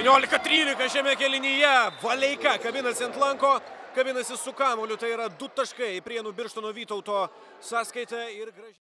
19-13 šiame kėlinyje. Valeika kabinasi ant lanko, kabinasi su kamuoliu. Tai yra 2 taškai Prienų Birštono Vytauto sąskaita ir gražiai.